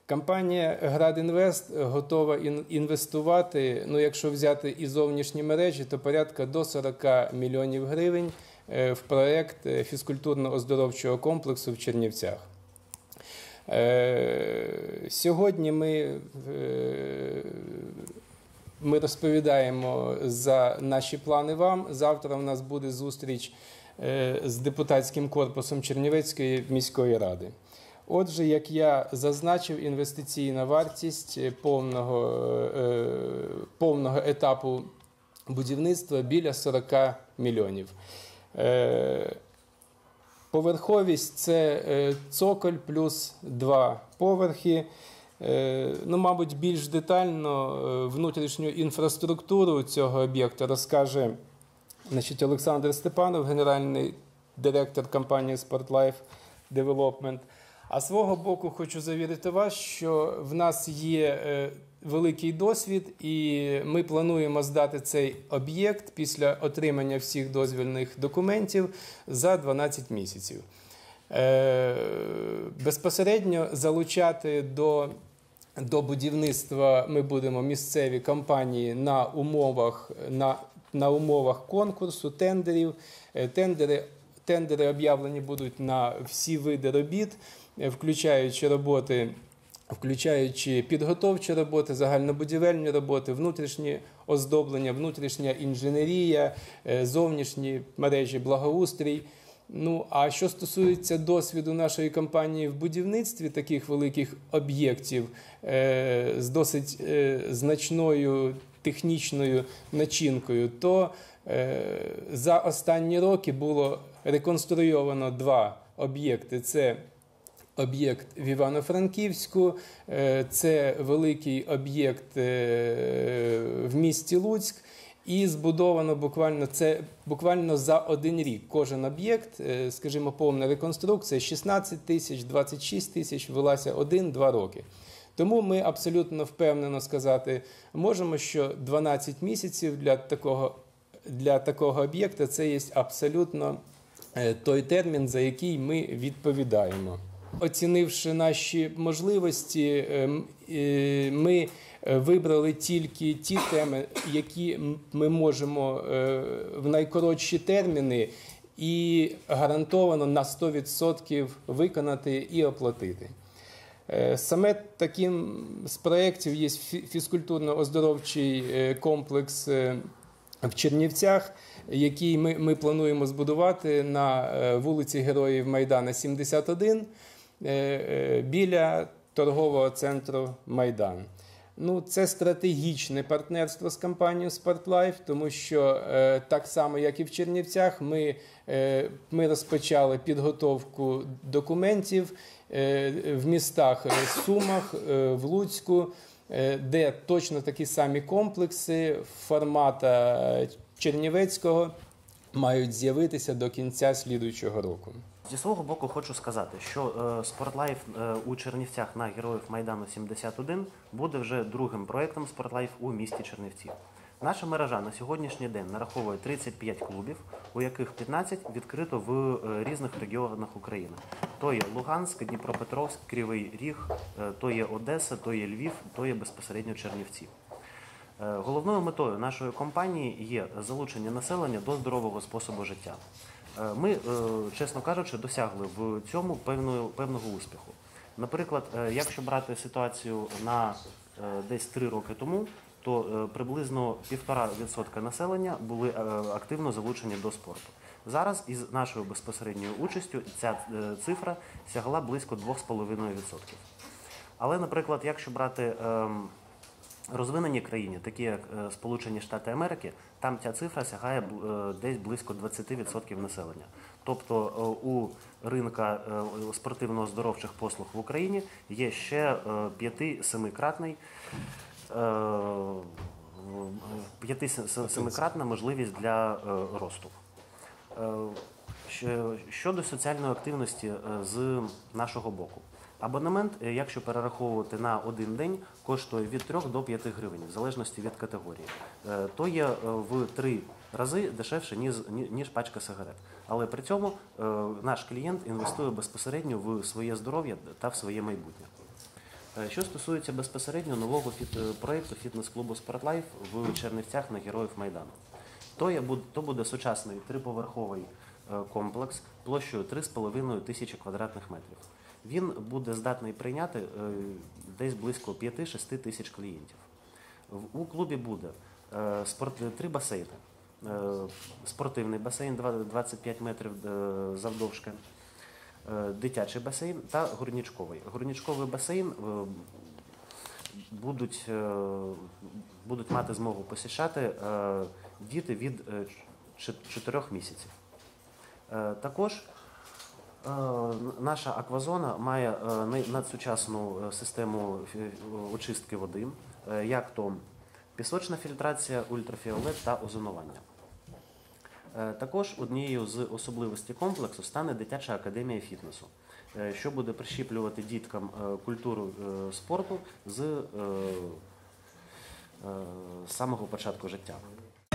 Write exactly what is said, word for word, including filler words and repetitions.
Компанія «Градінвест» готова інвестувати, ну, якщо взяти і зовнішні мережі, то порядка до сорока мільйонів гривень в проєкт фізкультурно-оздоровчого комплексу в Чернівцях. Сьогодні ми, ми розповідаємо за наші плани вам. Завтра у нас буде зустріч з депутатським корпусом Чернівецької міської ради. Отже, як я зазначив, інвестиційна вартість повного, повного етапу будівництва біля сорока мільйонів. Поверховість – це цоколь плюс два поверхи. Ну, мабуть, більш детально внутрішню інфраструктуру цього об'єкту розкаже, значить, Олександр Степанов, генеральний директор компанії «Спортлайф Девелопмент». А свого боку хочу завірити вас, що в нас є великий досвід, і ми плануємо здати цей об'єкт після отримання всіх дозвільних документів за дванадцять місяців. Безпосередньо залучати до, до будівництва ми будемо місцеві компанії на умовах, на, на умовах конкурсу, тендерів. Тендери, тендери об'явлені будуть на всі види робіт, включаючи роботи, включаючи підготовчі роботи, загальнобудівельні роботи, внутрішні оздоблення, внутрішня інженерія, зовнішні мережі благоустрій. Ну, а що стосується досвіду нашої компанії в будівництві таких великих об'єктів з досить значною технічною начинкою, то за останні роки було реконструйовано два об'єкти. Це об'єкт в Івано-Франківську, це великий об'єкт в місті Луцьк, і збудовано буквально, це буквально за один рік. Кожен об'єкт, скажімо, повна реконструкція, шістнадцять тисяч, двадцять шість тисяч, велася один-два роки. Тому ми абсолютно впевнено сказати можемо, що дванадцять місяців для такого, для такого об'єкта – це є абсолютно той термін, за який ми відповідаємо. Оцінивши наші можливості, ми вибрали тільки ті теми, які ми можемо в найкоротші терміни і гарантовано на сто відсотків виконати і оплатити. Саме таким з проєктів є фізкультурно-оздоровчий комплекс в Чернівцях, який ми, ми плануємо збудувати на вулиці Героїв Майдана, сімдесят один, біля торгового центру «Майдан». Ну, це стратегічне партнерство з компанією «Спортлайф», тому що е, так само, як і в Чернівцях, ми, е, ми розпочали підготовку документів е, в містах Сумах, е, в Луцьку, е, де точно такі самі комплекси формата Чернівецького мають з'явитися до кінця слідуючого року. Зі свого боку хочу сказати, що «Спортлайф» у Чернівцях на Героїв Майдану сімдесят один буде вже другим проєктом «Спортлайф» у місті Чернівці. Наша мережа на сьогоднішній день нараховує тридцять п'ять клубів, у яких п'ятнадцять відкрито в різних регіонах України. То є Луганськ, Дніпропетровськ, Кривий Ріг, то є Одеса, то є Львів, то є безпосередньо Чернівці. Головною метою нашої компанії є залучення населення до здорового способу життя. Ми, чесно кажучи, досягли в цьому певного, певного успіху. Наприклад, якщо брати ситуацію на десь три роки тому, то приблизно півтора відсотка населення були активно залучені до спорту. Зараз із нашою безпосередньою участю ця цифра сягала близько двох з половиною відсотків. Але, наприклад, якщо брати розвинені країни, такі як Сполучені Штати Америки, там ця цифра сягає десь близько двадцять відсотків населення. Тобто у ринка спортивно-оздоровчих послуг в Україні є ще п'яти-семикратний п'яти-семикратна можливість для росту. Щодо соціальної активності з нашого боку. Абонемент, якщо перераховувати на один день, коштує від трьох до п'яти гривень, в залежності від категорії. То є в три рази дешевше, ніж, ніж пачка сигарет. Але при цьому наш клієнт інвестує безпосередньо в своє здоров'я та в своє майбутнє. Е, Що стосується безпосередньо нового фіт... е, проєкту фітнес-клубу «Спортлайф» в Чернівцях на Героїв Майдану, то, є, буд- то буде сучасний триповерховий е, комплекс площею три з половиною тисячі квадратних метрів. Він буде здатний прийняти е, десь близько п'ять-шість тисяч клієнтів. В- У клубі буде е, спорт... три басейни. Е, Спортивний басейн два- двадцять п'ять метрів е, завдовжки, е, дитячий басейн та горнічковий. Горнічковий басейн е, будуть, е, будуть мати змогу посічати е, діти від е, ч- чотирьох місяців. Е, Також е, наша аквазона має е, най- надсучасну е, систему фі- очистки води, е, як то пісочна фільтрація, ультрафіолет та озонування. Е, Також однією з особливостей комплексу стане дитяча академія фітнесу, е, що буде прищіплювати діткам е, культуру е, спорту з е, е, самого початку життя.